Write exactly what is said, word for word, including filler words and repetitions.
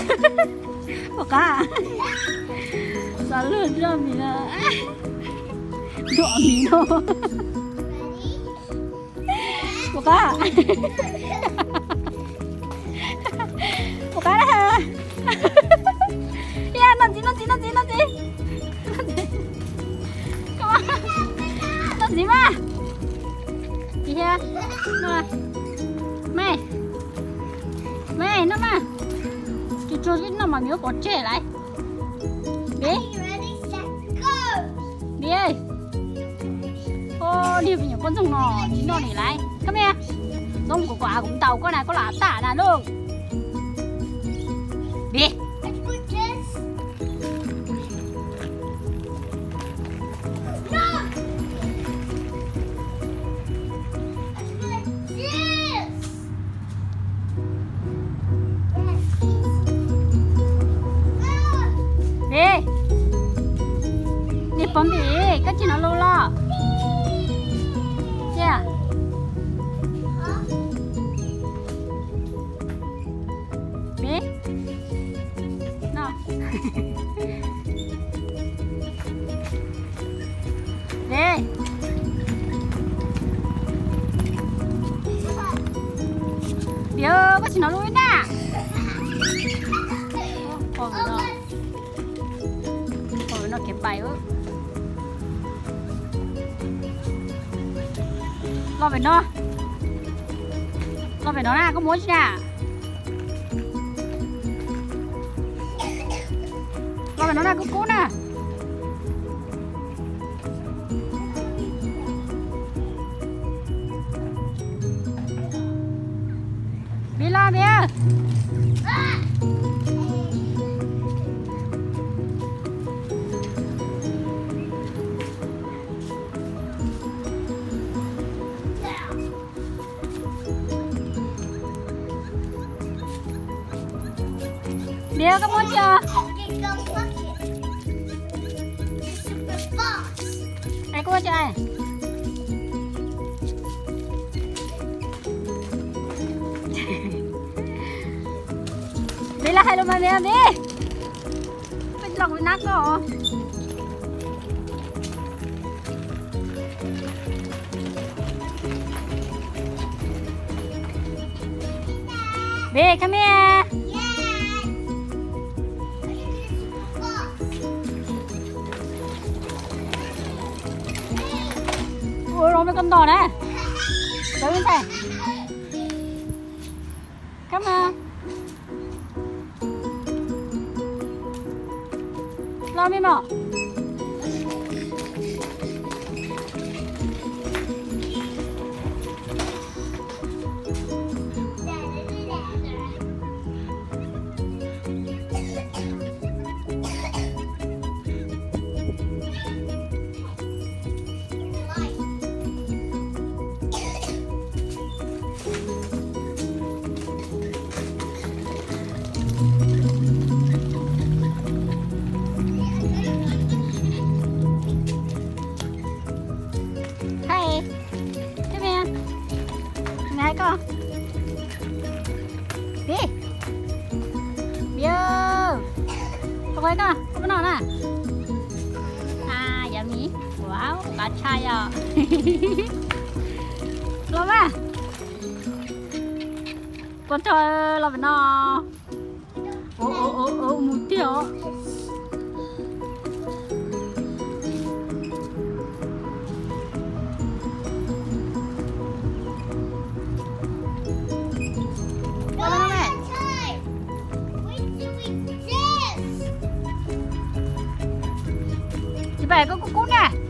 Buka. Selalu dia mina. Dua mino. Buka. Buka dah. Ya nanti nanti nanti nanti. Come on. Nanti mah. Iya. Nah. Mày. Mày nó mà. Chú chú cái nó mà miếu bỏ trẻ lại. Đi. Đi ơi. Ô đi với những con rồng ngò đi nó để lại. Come here. Rồng của quả cũng tàu có này có lá tả là luôn. Đi. Bấm đi, cách chỉ nó lâu lo. Yeah. Đi. No. Đi. Điều cách chỉ nó lâu nè. Ôi nó. Ôi nó kẹp bài ư. Lo về nó. Lo về nó nè, có muốn chứ nè. Lo về nó nè, có cố nè. Đi lo bia. Điều có muốn chưa? Đây có muốn chưa này? Đi là hai luôn mà mẹ đi. Cái lòng bị nát rồi. Đi, come here. Ôi rồi mấy con đỏ này. Đâu bên này. Come on. Lo mi mỏ. Này con. Đi. Biêu. Không quay con, không có nào nè. À, yummy. Wow, cá chai à. Lo mà. Con chơi lo phải nó. Ô ô ô ô mùi tiêu. Về có cút cút nè.